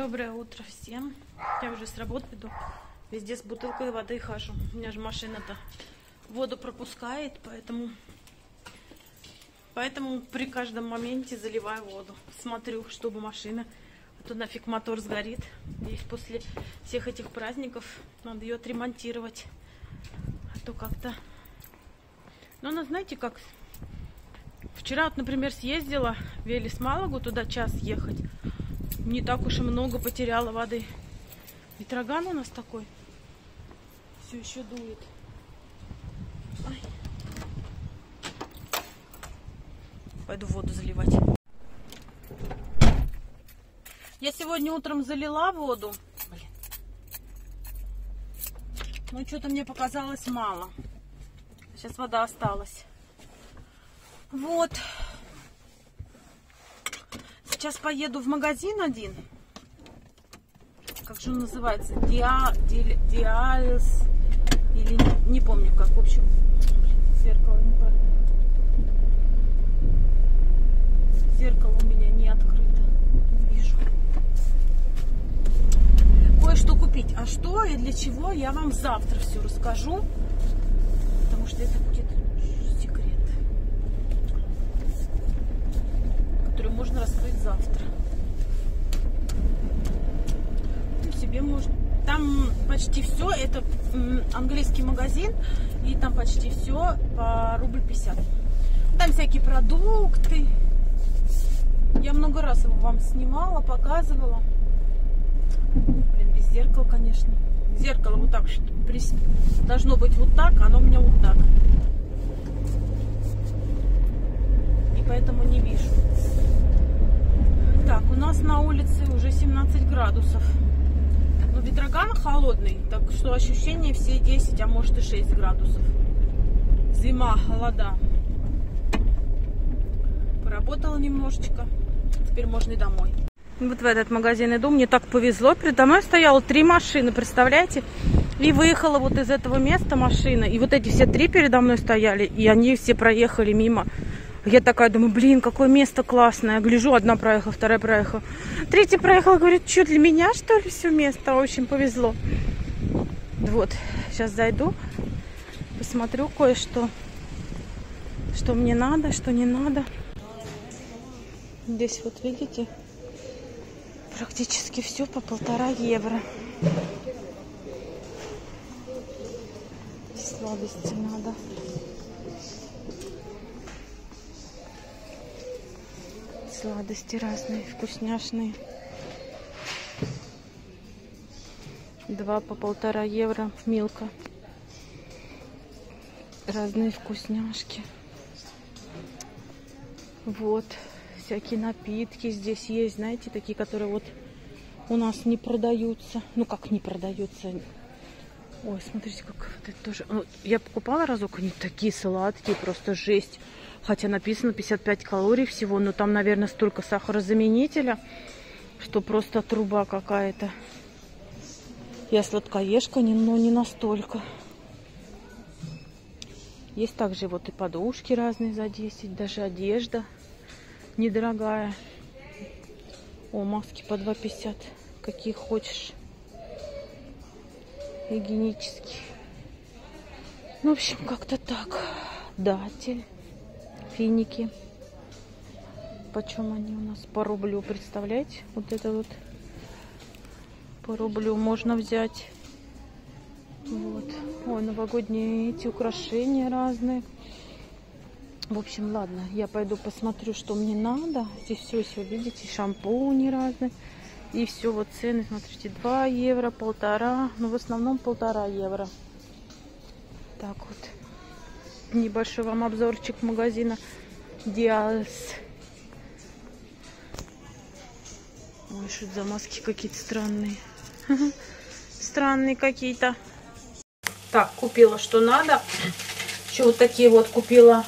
Доброе утро всем. Я уже с работы иду. Везде с бутылкой воды хожу. У меня же машина-то воду пропускает, поэтому при каждом моменте заливаю воду. Смотрю, чтобы машина, а то нафиг мотор сгорит. Здесь после всех этих праздников надо ее отремонтировать. А то как-то... Ну, она, знаете, как... Вчера, вот, например, съездила в Велес-Малагу, туда час ехать. Не так уж и много потеряла воды. Ветроган у нас такой. Все еще дует. Ай. Пойду воду заливать. Я сегодня утром залила воду. Блин. Но что-то мне показалось мало. Сейчас вода осталась. Вот. Сейчас поеду в магазин один. Как же он называется? Диалс. Или не помню как. В общем, зеркало не падает. Зеркало у меня не открыто. Не вижу. Кое-что купить. А что и для чего, я вам завтра все расскажу. Потому что это будет секрет, который можно раскрыть завтра. И себе можно. Там почти все. Это английский магазин. И там почти все по рубль 50. Там всякие продукты. Я много раз его вам снимала, показывала. Блин, без зеркала, конечно. Зеркало вот так что должно быть вот так, оно у меня вот так. И поэтому не вижу. Так, у нас на улице уже 17 градусов. Но ветроган холодный, так что ощущение все 10, а может и 6 градусов. Зима, холода. Поработала немножечко. Теперь можно и домой. Вот в этот магазин иду. Мне так повезло. Передо мной стояло 3 машины, представляете? И выехала вот из этого места машина. И вот эти все 3 передо мной стояли. И они все проехали мимо. Я такая думаю, блин, какое место классное. Гляжу, одна проехала, вторая проехала. Третья проехала, говорит, что для меня, что ли, все место? В общем, повезло. Вот, сейчас зайду, посмотрю кое-что. Что мне надо, что не надо. Здесь вот видите, практически все по 1,5 евро. Сладости надо. Сладости разные, вкусняшные. 2 по 1,5 евро. Милка. Разные вкусняшки. Вот. Всякие напитки здесь есть. Знаете, такие, которые вот у нас не продаются. Ну, как не продаются. Ой, смотрите, как вот это тоже. Вот, я покупала разок, они такие сладкие, просто жесть. Хотя написано 55 калорий всего, но там, наверное, столько сахарозаменителя, что просто труба какая-то. Я сладкоежка, но не настолько. Есть также вот и подушки разные за 10, даже одежда недорогая. О, маски по 2,50, какие хочешь. Гигиенические. Ну, в общем, как-то так. Датель. Финики. Почем они у нас? По рублю, представляете? Вот это вот по рублю можно взять. Вот. Ой, новогодние эти украшения разные. В общем, ладно, я пойду посмотрю, что мне надо. Здесь все, видите, шампуни разные. И все, вот цены, смотрите, 2 евро, 1,5. Ну, в основном 1,5 евро. Так вот. Небольшой вам обзорчик магазина Диалс. Ой, что за маски какие-то странные. Странные какие-то. Так, купила что надо. Еще вот такие вот купила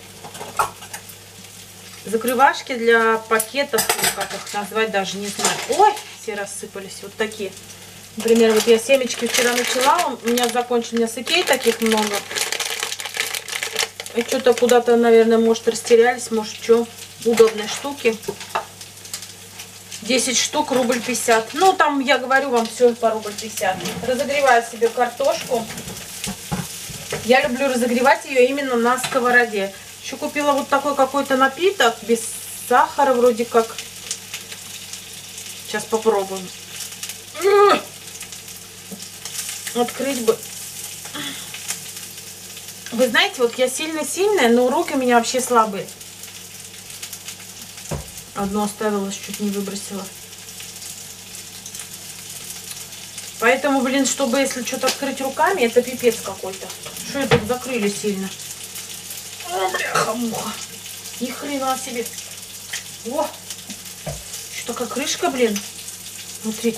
закрывашки для пакетов. Как их назвать, даже не знаю. Ой, все рассыпались. Вот такие. Например, вот я семечки вчера начала. У меня закончились, у меня сыкей таких много. И что-то куда-то, наверное, может, растерялись, может, что. Удобные штуки. 10 штук, рубль 50. Ну, там, я говорю вам, все по рубль 50. Разогреваю себе картошку. Я люблю разогревать ее именно на сковороде. Еще купила вот такой какой-то напиток, без сахара вроде как. Сейчас попробуем. Открыть бы. Вы знаете, вот я сильно-сильная, но руки у меня вообще слабые. Одно оставилось, чуть не выбросила. Поэтому, блин, чтобы если что-то открыть руками, это пипец какой-то. Что это закрыли сильно? О, бляха-муха. Ни хрена себе. О, что такая крышка, блин. Смотрите.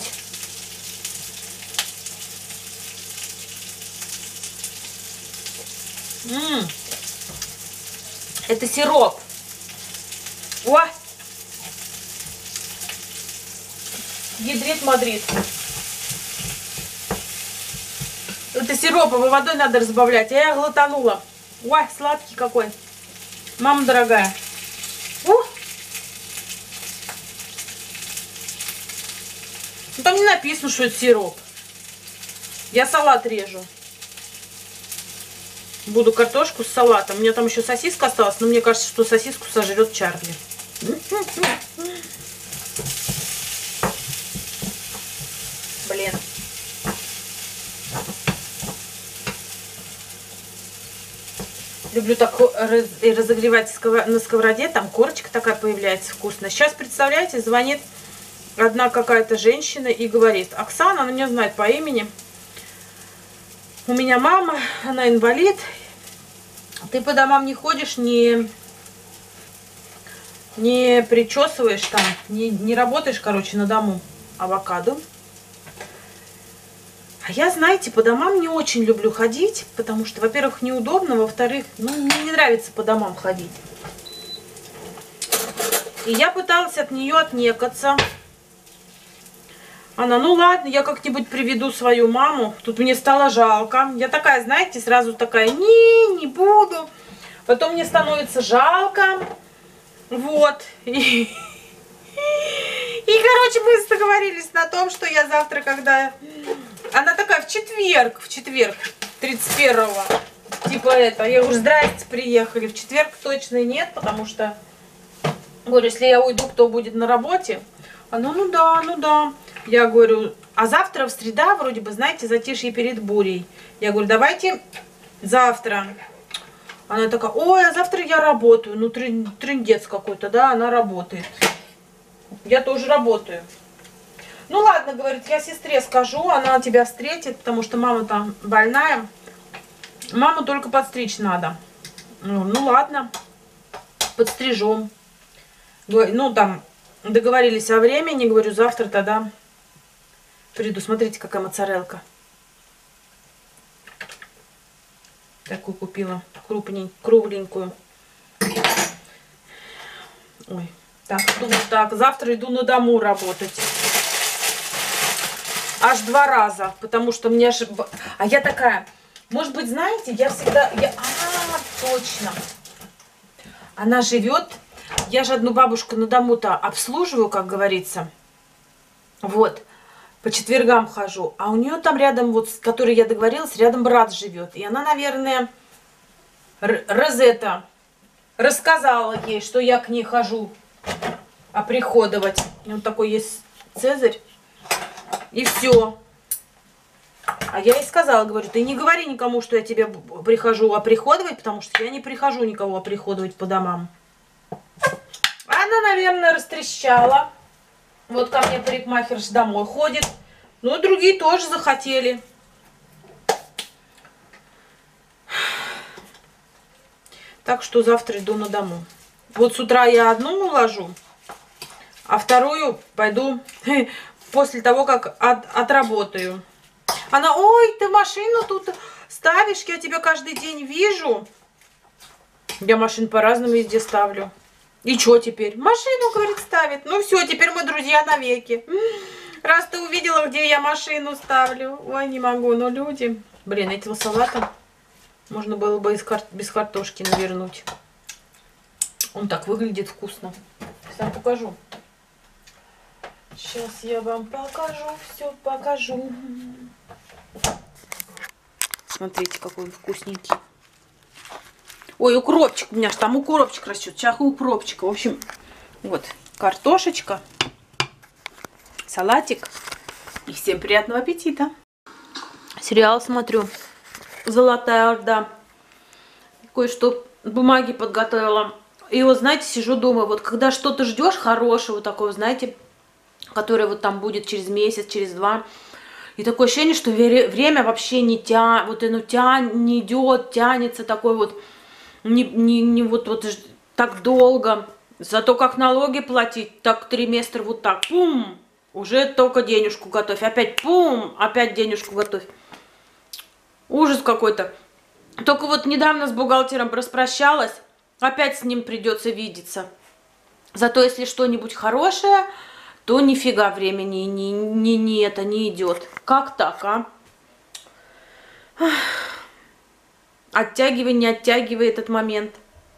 Это сироп. О! Ядрит Мадрид. Это сироп, его водой надо разбавлять. А я глотанула. Ой, сладкий какой. Мама дорогая. Ну, там не написано, что это сироп. Я салат режу. Буду картошку с салатом. У меня там еще сосиска осталась, но мне кажется, что сосиску сожрет Чарли. Блин. Люблю так разогревать на сковороде. Там корочка такая появляется вкусная. Сейчас, представляете, звонит одна какая-то женщина и говорит: Оксана, она меня знает по имени. У меня мама, она инвалид. Ты по домам не ходишь, не причесываешь там, не работаешь, короче, на дому авокадо. А я, знаете, по домам не очень люблю ходить, потому что, во-первых, неудобно, во-вторых, ну, мне не нравится по домам ходить. И я пыталась от нее отнекаться. Она: ну ладно, я как-нибудь приведу свою маму. Тут мне стало жалко. Я такая, знаете, сразу такая: не буду. Потом мне становится жалко. Вот. И, короче, мы договорились на том, что я завтра, когда... Она такая: в четверг, 31-го. Типа это. Я говорю: здрасте, приехали. В четверг точно нет, потому что... Говорю, если я уйду, кто будет на работе? Она: ну да. Я говорю: а завтра в среда, вроде бы, знаете, затишье перед бурей. Я говорю: давайте завтра. Она такая: ой, а завтра я работаю. Ну, трындец какой-то, да, она работает. Я тоже работаю. Ну, ладно, говорит, я сестре скажу, она тебя встретит, потому что мама там больная. Маму только подстричь надо. Ну, ладно, подстрижем. Ну, там, договорились о времени, говорю, завтра тогда приду. Смотрите, какая моцарелка. Такую купила, кругленькую. Ой, так, завтра иду на дому работать. Аж 2 раза, потому что мне аж... А я такая, может быть, знаете, я всегда... точно. Она живет... Я же одну бабушку на дому-то обслуживаю, как говорится. Вот. По четвергам хожу. А у нее там рядом, вот с которой я договорилась, рядом брат живет. И она, наверное, Розетта рассказала ей, что я к ней хожу оприходовать. Вот такой есть Цезарь. И все. А я ей сказала, говорю: ты не говори никому, что я тебе прихожу оприходовать, потому что я не прихожу никого оприходовать по домам. Она, наверное, растрещала. Вот ко мне парикмахерша домой ходит. Ну, другие тоже захотели. Так что завтра иду на дому. Вот с утра я одну уложу, а вторую пойду после того, как отработаю. Она: ой, ты машину тут ставишь, я тебя каждый день вижу. Я машину по-разному везде ставлю. И что теперь? Машину, говорит, ставит. Ну все, теперь мы друзья навеки. Раз ты увидела, где я машину ставлю. Ой, не могу, но люди... Блин, этого салата можно было бы без картошки навернуть. Он так выглядит вкусно. Сейчас покажу. Сейчас я вам покажу, все покажу. Смотрите, какой он вкусненький. Ой, укропчик, у меня же там укропчик растет. Сейчас укропчика. В общем, вот картошечка, салатик. И всем приятного аппетита. Сериал смотрю. «Золотая Орда». Кое-что бумаги подготовила. И вот, знаете, сижу, думаю, вот когда что-то ждешь хорошего такого, знаете, которое вот там будет через месяц, через два. И такое ощущение, что время вообще не идет, тянется такой вот, не вот так долго. Зато как налоги платить, так триместр вот так, пум, уже только денежку готовь. Опять пум, опять денежку готовь. Ужас какой-то. Только вот недавно с бухгалтером распрощалась, опять с ним придется видеться. Зато если что-нибудь хорошее, то нифига времени не идет. Как так, а? Оттягивай, не оттягивай этот момент.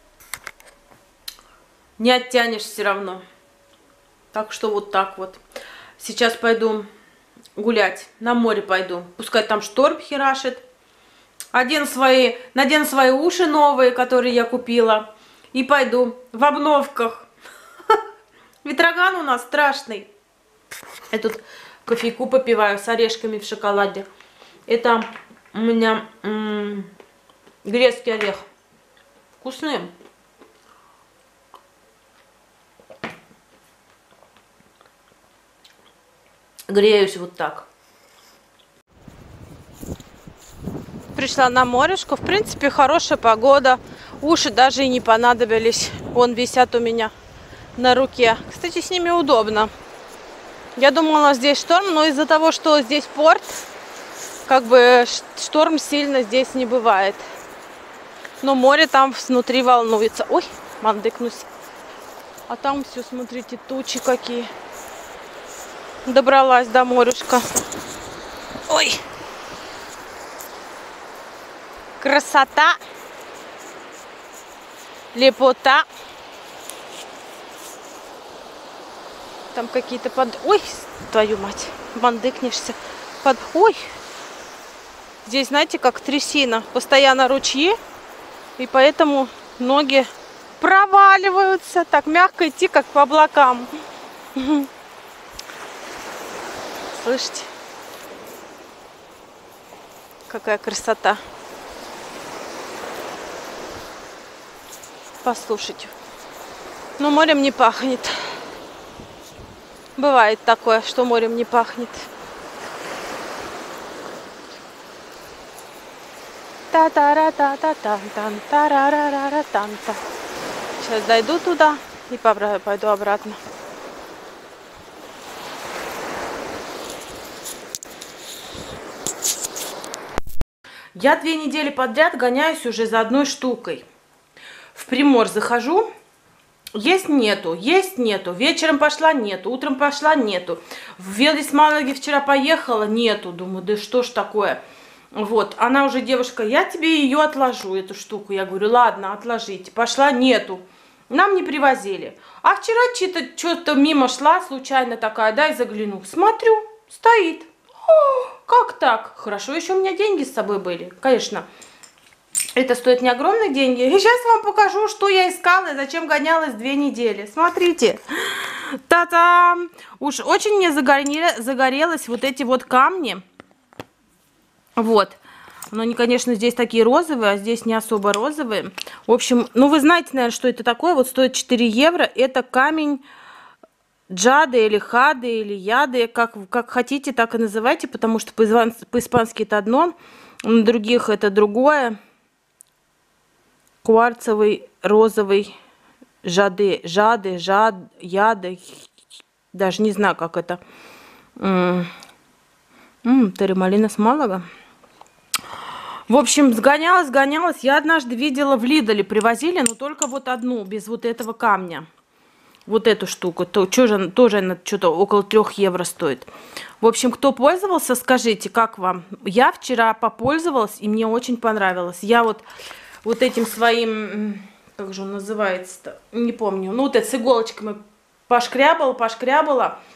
Не оттянешь все равно. Так что вот так вот. Сейчас пойду гулять. На море пойду. Пускай там шторм херашит. Надену свои уши новые, которые я купила. И пойду в обновках. Ветроган у нас страшный. Я тут кофейку попиваю с орешками в шоколаде. Это у меня грецкий орех. Вкусный. Греюсь вот так. Пришла на морешку. В принципе, хорошая погода. Уши даже и не понадобились. Вон висят у меня на руке. Кстати, с ними удобно. Я думала, здесь шторм, но из-за того, что здесь порт, как бы шторм сильно здесь не бывает. Но море там внутри волнуется. Ой, мандыкнусь. А там все, смотрите, тучи какие. Добралась до морюшка. Ой. Красота. Лепота. Там какие-то Ой, твою мать, мандыкнешься. Ой. Здесь, знаете, как трясина. Постоянно ручьи. И поэтому ноги проваливаются. Так мягко идти, как по облакам. Слышите? Какая красота. Послушайте. Но морем не пахнет. Бывает такое, что морем не пахнет. Та-та-ра-та-та-тан-тан-та-ра-ра-ра-тан-та. Сейчас дойду туда и пойду обратно. Я 2 недели подряд гоняюсь уже за одной штукой. В Приморье захожу. Есть нету, вечером пошла нету, утром пошла нету. В Велисмалаге вчера поехала, нету. Думаю, да что ж такое. Вот, она уже девушка, я тебе ее отложу, эту штуку. Я говорю, ладно, отложите. Пошла, нету. Нам не привозили. А вчера что-то мимо шла, случайно такая, да, и загляну. Смотрю, стоит. О, как так? Хорошо, еще у меня деньги с собой были, конечно. Это стоит не огромные деньги. И сейчас вам покажу, что я искала и зачем гонялась 2 недели. Смотрите. Та-дам! Уж очень мне загорелось вот эти вот камни. Вот. Но они, конечно, здесь такие розовые, а здесь не особо розовые. В общем, ну вы знаете, наверное, что это такое. Вот стоит 4 евро. Это камень джады или хады или яды. Как хотите, так и называйте. Потому что по-испански это одно, на других это другое. Кварцевый, розовый, яды, даже не знаю, как это. Терремалина с Малага. В общем, сгонялась. Я однажды видела в Лидоле, привозили, но только вот одну, без вот этого камня. Вот эту штуку. Тоже она что-то около 3 евро стоит. В общем, кто пользовался, скажите, как вам? Я вчера попользовалась, и мне очень понравилось. Я вот этим своим, как же он называется-то, не помню, ну вот это с иголочками пошкрябала.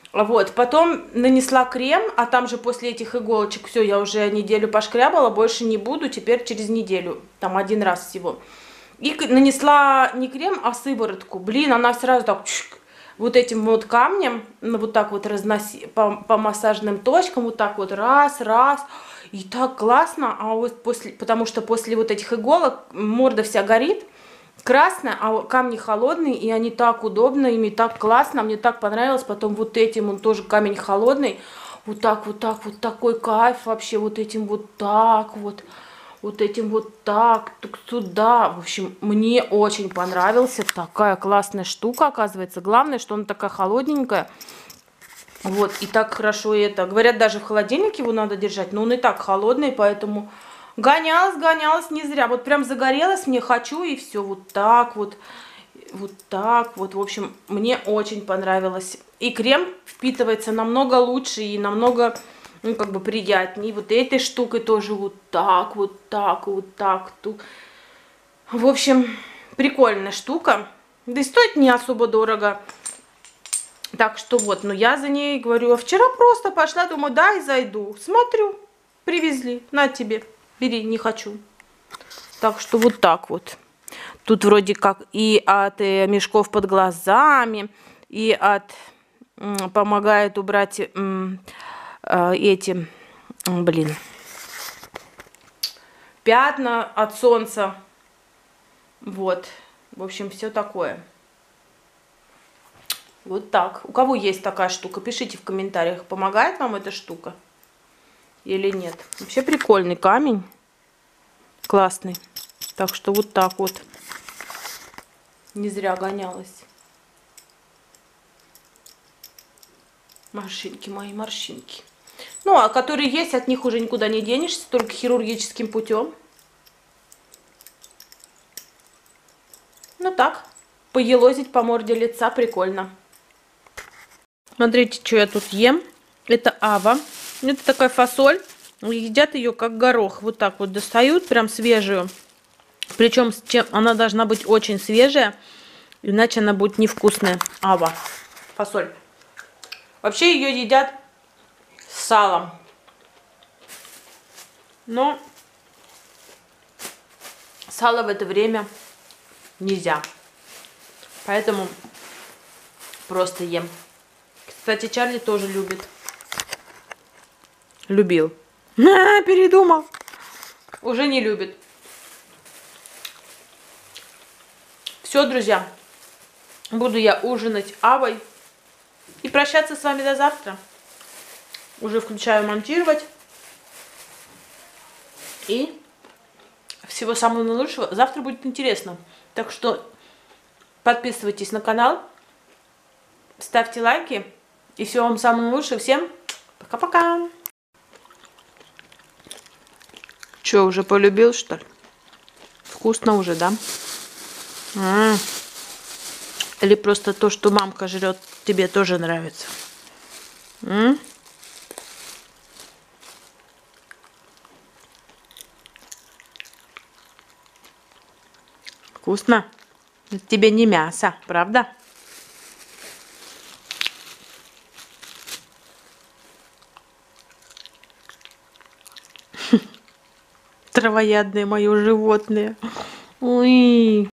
Вот, потом нанесла крем, а там же после этих иголочек все, я уже неделю пошкрябала, больше не буду, теперь через неделю, там один раз всего. И нанесла не крем, а сыворотку. Блин, она сразу так вот этим вот камнем, ну, вот так вот разноси по массажным точкам, вот так вот раз, раз. И так классно, а вот после, потому что после вот этих иголок морда вся горит, красная, а камни холодные, и они так удобно, ими так классно, мне так понравилось. Потом вот этим, он тоже камень холодный, вот так, вот такой кайф вообще, вот этим вот так вот. Вот этим вот так, сюда. В общем, мне очень понравился. Такая классная штука, оказывается. Главное, что она такая холодненькая. Вот, и так хорошо это. Говорят, даже в холодильнике его надо держать, но он и так холодный, поэтому гонялась не зря. Вот прям загорелась, мне хочу, и все. Вот так вот. Вот так вот. В общем, мне очень понравилось. И крем впитывается намного лучше и намного, ну, как бы приятнее. Вот этой штукой тоже вот так, вот так, вот так. В общем, прикольная штука. Да и стоит не особо дорого. Так что вот, ну я за ней говорю, а вчера просто пошла, думаю, да, и зайду. Смотрю, привезли, на тебе, бери, не хочу. Так что вот так вот. Тут вроде как и от мешков под глазами, и от помогает убрать эти, блин, пятна от солнца. Вот, в общем, все такое. Вот так. У кого есть такая штука, пишите в комментариях, помогает вам эта штука или нет. Вообще прикольный камень, классный. Так что вот так вот. Не зря гонялась. Морщинки мои, морщинки. Ну, а которые есть, от них уже никуда не денешься, только хирургическим путем. Ну так, поелозить по морде лица прикольно. Смотрите, что я тут ем. Это ава. Это такая фасоль. Едят ее как горох. Вот так вот достают, прям свежую. Причем она должна быть очень свежая, иначе она будет невкусная. Ава. Фасоль. Вообще ее едят с салом. Но сало в это время нельзя. Поэтому просто ем. Кстати, Чарли тоже любит. Любил. Передумал. Уже не любит. Все, друзья. Буду я ужинать авой. И прощаться с вами до завтра. Уже включаю монтировать. И всего самого наилучшего. Завтра будет интересно. Так что подписывайтесь на канал. Ставьте лайки. И всего вам самого лучшего. Всем пока-пока. Че, уже полюбил, что ли? Вкусно уже, да? Или просто то, что мамка жрет, тебе тоже нравится? Вкусно? Это тебе не мясо, правда? Травоядные мои животные. Ой.